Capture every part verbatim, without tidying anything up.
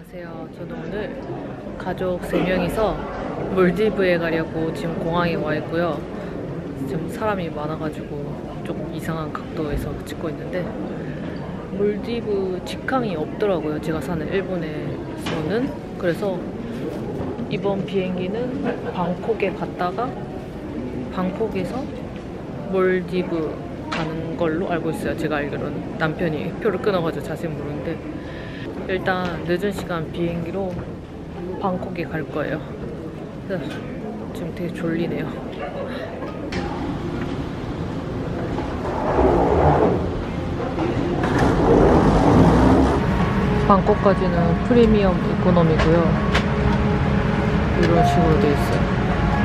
안녕하세요. 저는 오늘 가족 세 명이서 몰디브에 가려고 지금 공항에 와 있고요. 지금 사람이 많아가지고 조금 이상한 각도에서 찍고 있는데 몰디브 직항이 없더라고요. 제가 사는 일본에서는. 그래서 이번 비행기는 방콕에 갔다가 방콕에서 몰디브 가는 걸로 알고 있어요. 제가 알기로는. 남편이 표를 끊어가지고 자세히 모르는데 일단 늦은 시간 비행기로 방콕에 갈 거예요. 그래서 지금 되게 졸리네요. 방콕까지는 프리미엄 이코노미고요. 이런 식으로 돼 있어요.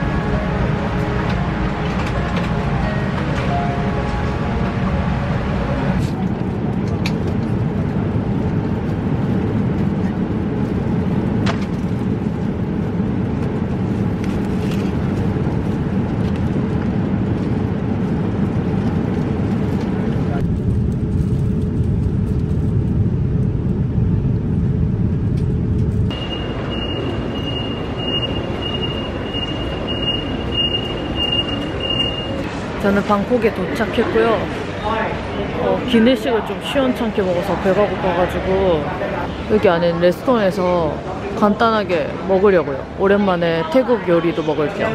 저는 방콕에 도착했고요. 어, 기내식을 좀 시원찮게 먹어서 배가 고파가지고 여기 안에 레스토랑에서 간단하게 먹으려고요. 오랜만에 태국 요리도 먹을 겸.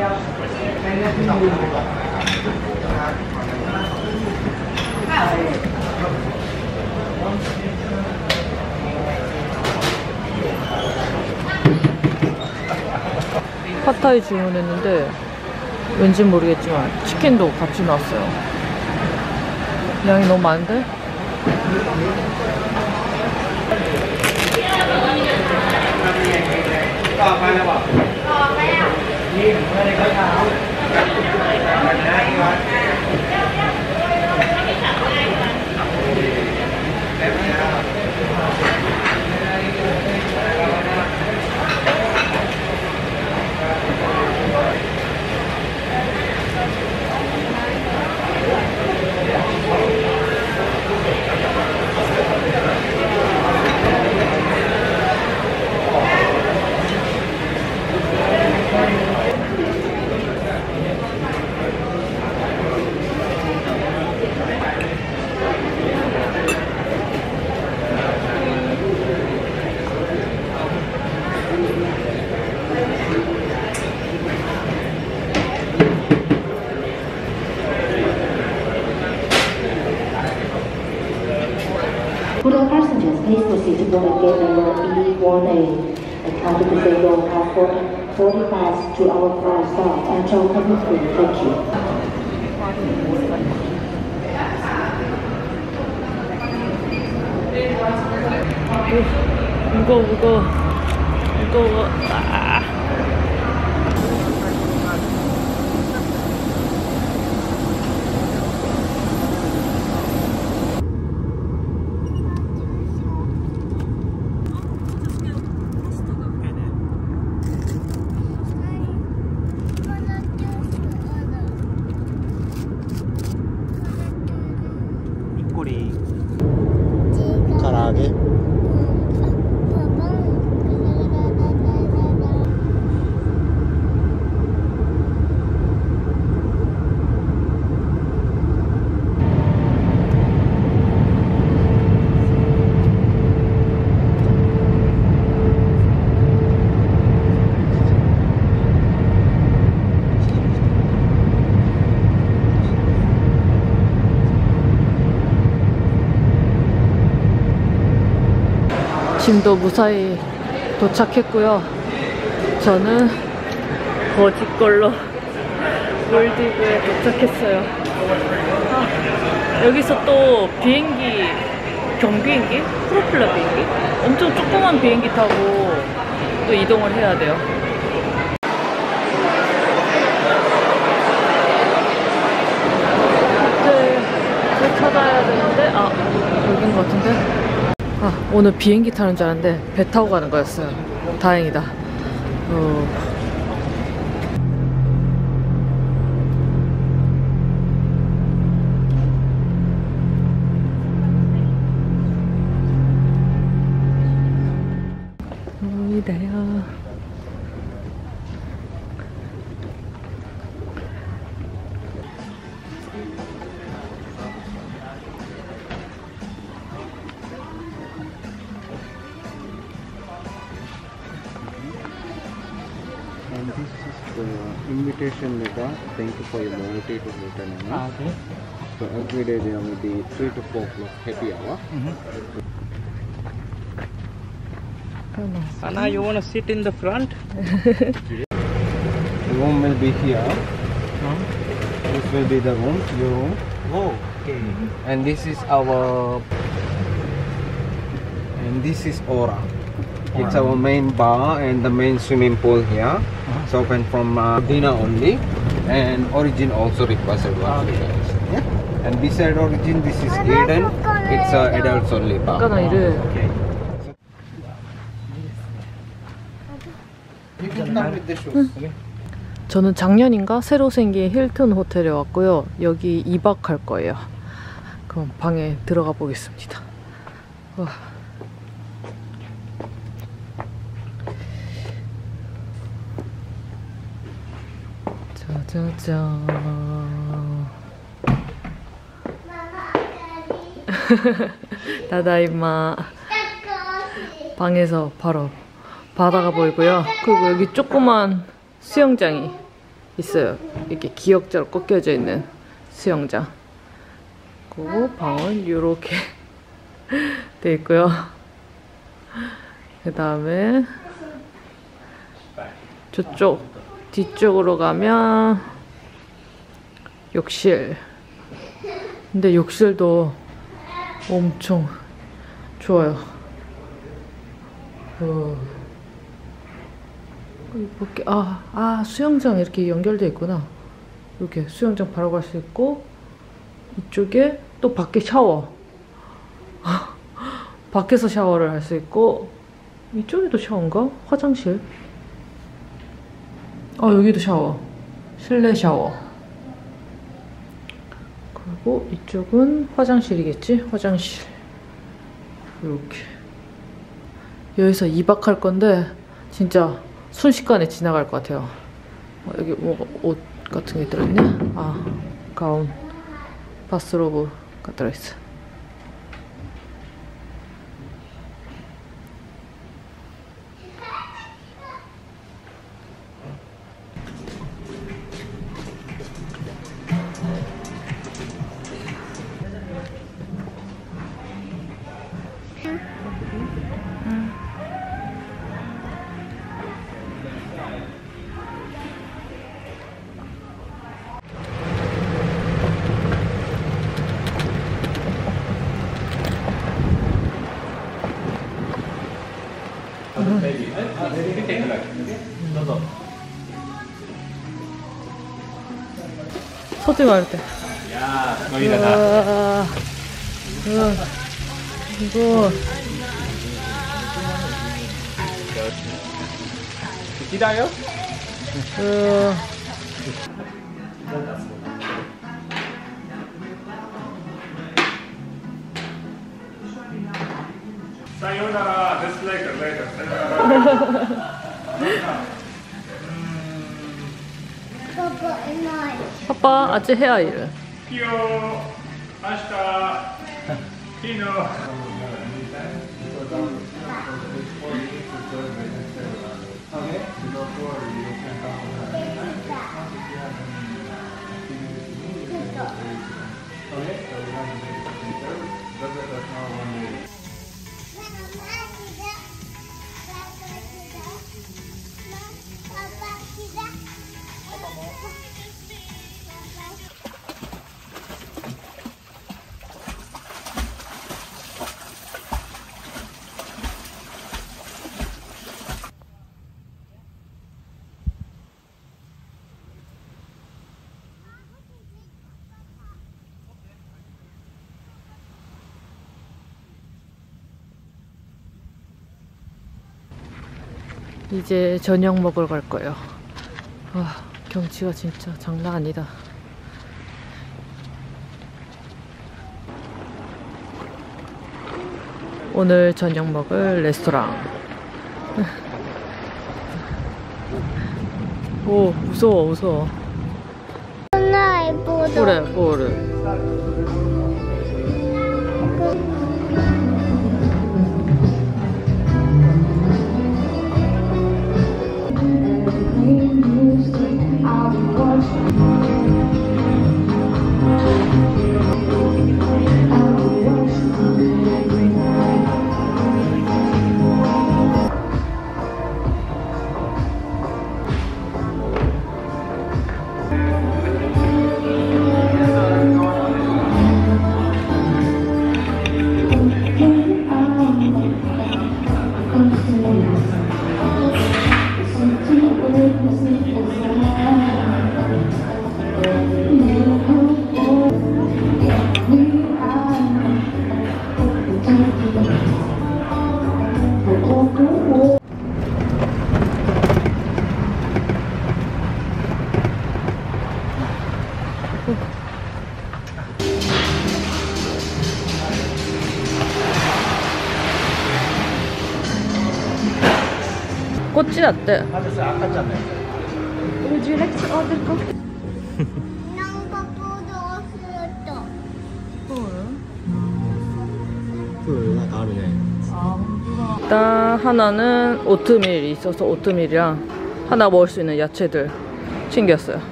팟타이 주문했는데 왠지 모르겠지만 치킨도 같이 나왔어요. 양이 너무 많은데? For all passengers, please proceed to board at gate number E one A. Account to disable have forty pass to our car stop and show coming through. Thank you. 무거워 무거워 무거워. 아. 꼬리 가라하게 짐도 무사히 도착했고요. 저는 거짓걸로 몰디브에 도착했어요. 아, 여기서 또 비행기, 경비행기? 프로펠러 비행기? 엄청 조그만 비행기 타고 또 이동을 해야 돼요. 호텔을 찾아야 되는데, 아, 여긴 것 같은데? 아, 오늘 비행기 타는 줄 알았는데 배 타고 가는 거였어요. 다행이다. 어... 갑니다요. And this is the invitation letter. Thank you for your loyalty to Bhutan. Ah, okay. So every day there will be three to four o'clock happy hour. Anna, you want to sit in the front? The room will be here. This will be the room, your room. Oh, okay. And this is our. And this is Aura. It's our main bar and the main swimming pool here. It's open from uh, dinner only, and Origin also requested one. Yeah. And beside Origin, this is Eden. It's uh, adults only bar. Okay. You can come with the shoes. Okay. 저는 작년인가 새로 생긴 힐튼 호텔에 왔고요. 여기 이 박 할 거예요. 그럼 방에 들어가 보겠습니다. 와. 짜자잔. 다다이마. 방에서 바로 바다가 보이고요. 그리고 여기 조그만 수영장이 있어요. 이렇게 기역자로 꺾여져 있는 수영장. 그리고 방은 이렇게 돼 있고요. 그 다음에 저쪽 뒤쪽으로 가면 욕실. 근데 욕실도 엄청 좋아요. 어. 이렇게 아, 아 수영장 이렇게 연결돼 있구나. 이렇게 수영장 바로 갈 수 있고 이쪽에 또 밖에 샤워. 밖에서 샤워를 할 수 있고 이쪽에도 샤워인가? 화장실. 아 여기도 샤워. 실내 샤워. 그리고 이쪽은 화장실이겠지? 화장실. 이렇게 여기서 이 박 할 건데 진짜 순식간에 지나갈 것 같아요. 어, 여기 뭐 옷 같은 게 들어있네? 아, 가운, 바스로브가 들어있어. 서지 말 때. 야, 우와, 우와, 이거. 기다려? 우와. Sayonara, just later, later. Sayonara. 아빠 아직 해야 일. Kyo, ashita, kino. 이제 저녁 먹으러 갈 거예요. 와, 경치가 진짜 장난 아니다. 오늘 저녁 먹을 레스토랑. 오, 무서워, 무서워. 하나 예쁘다. 그래, 그래. 꽃이 났대. 아저씨 아깝잖아요. Would you like to order coffee? 낭바보도 없었어. 그 다르네. 일단 하나는 오트밀이 있어서 오트밀이랑 하나 먹을 수 있는 야채들 챙겼어요.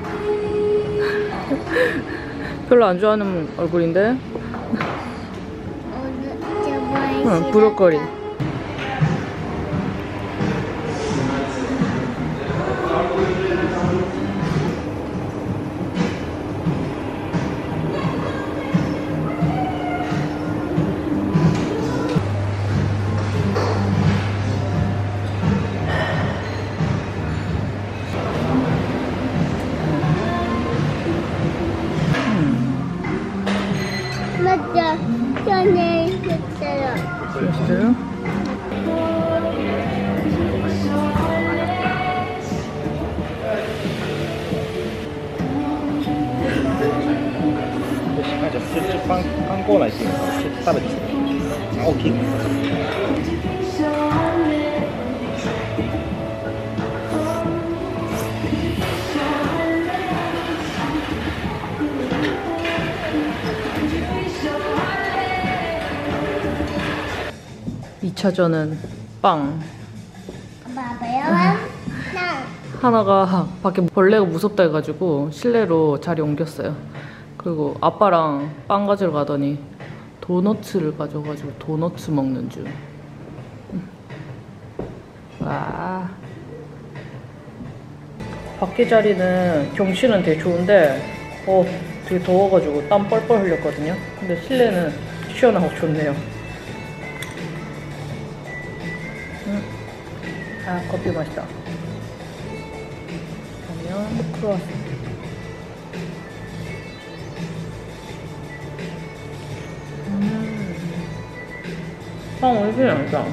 별로 안 좋아하는 얼굴인데. 응, 브로콜리. 맞아. 전에 있었어요. 진짜요? 아저 슬쩍 빵コーナー行ってみます。ちょっと食べてみます。大きい。 이 차전은 빵. 봐봐요. 나 하나가 밖에 벌레가 무섭다 해가지고 실내로 자리 옮겼어요. 그리고 아빠랑 빵 가지러 가더니 도너츠를 가져가지고 도너츠 먹는 중. 와. 밖에 자리는 경치는 되게 좋은데 어 되게 더워가지고 땀 뻘뻘 흘렸거든요. 근데 실내는 시원하고 좋네요. 음. 아 커피 맛있다. 그러면 크로아상. 음. 빵 오이시 맛있다.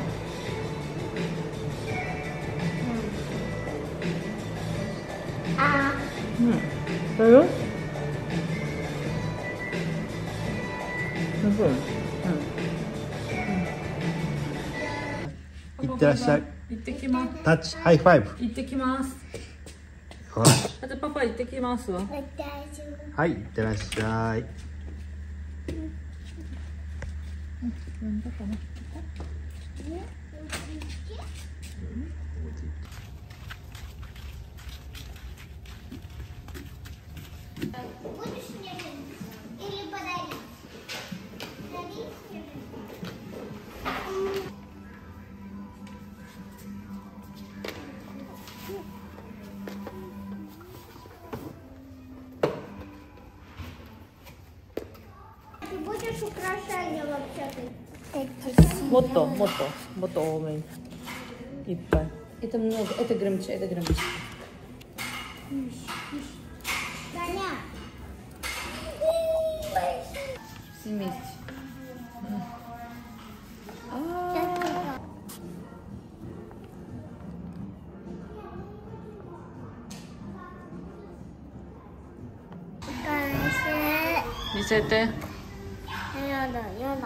아. 음. 그래요? 무슨? 응. いってらっしゃい。 이때키마. タッチハイファイブ。 이때키마스. よし。 하자 빠빠 이때키마스. 私はい、いってらっしゃい。 Будешь мне или подарить? Подарить? Ты будешь украшения вообще-то? 뭣도 뭣도 뭣도 오면 이빨. Это много, это громче, это громче. Таня. вместе. 리셋 때. Яна, Яна.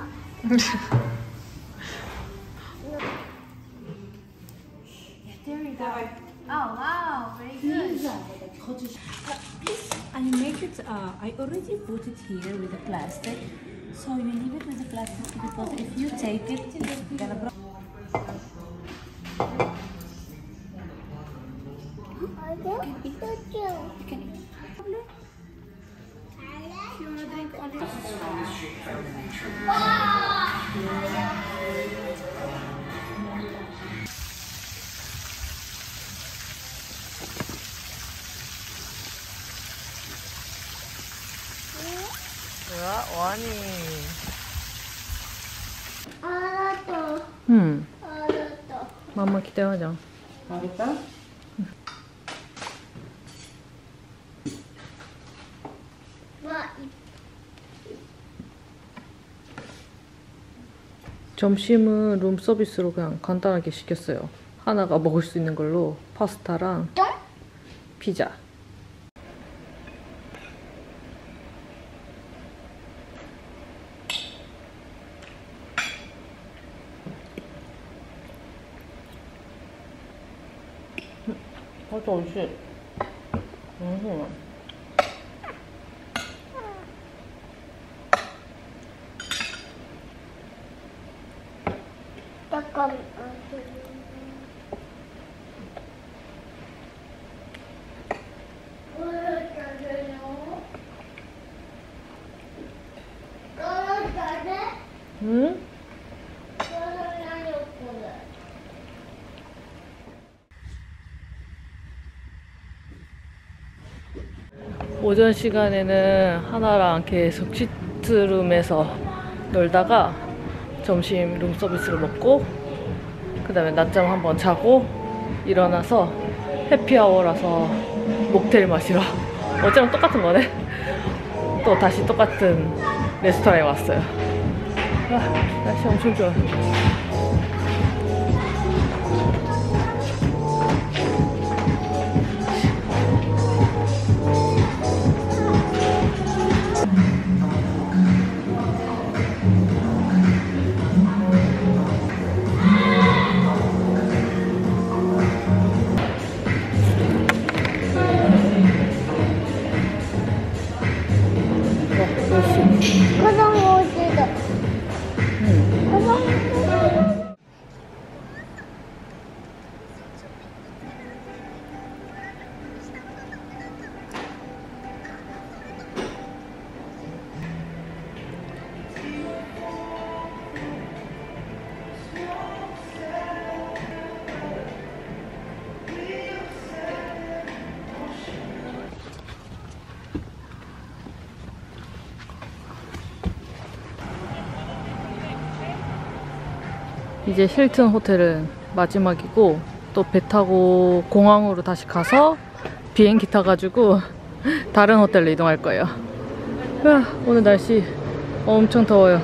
Oh wow, I make it, uh, I already put it here with the plastic. So you leave it with the plastic because if you take it, it's gonna break. 와, 와니. 알았어. 응. 알았어. 맘마 기대하자. 알겠다? 와, 이 점심은 룸 서비스로 그냥 간단하게 시켰어요. 하나가 먹을 수 있는 걸로 파스타랑 똥? 피자. 맛있어, 맛있어. 음. 잠깐만. 응? 오전 시간에는 하나랑 계속 시트룸에서 놀다가 점심 룸 서비스를 먹고 그 다음에 낮잠 한번 자고 일어나서 해피아워라서 목테일 마시러 어제랑 똑같은 거네. 또 다시 똑같은 레스토랑에 왔어요. 아, 날씨 엄청 좋아. 화장 어디다? 화장 이제 힐튼 호텔은 마지막이고 또 배 타고 공항으로 다시 가서 비행기 타가지고 다른 호텔로 이동할 거예요. 으아, 오늘 날씨 엄청 더워요.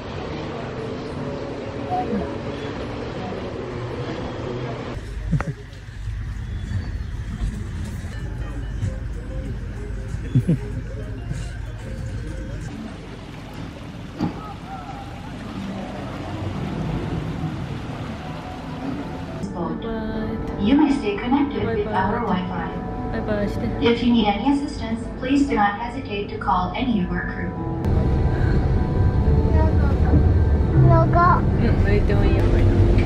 You may stay connected with our Wi-Fi. 바이바이. 시대. If you need any assistance, please do not hesitate to call any of our crew. 나가. 응, 왜 때문이야?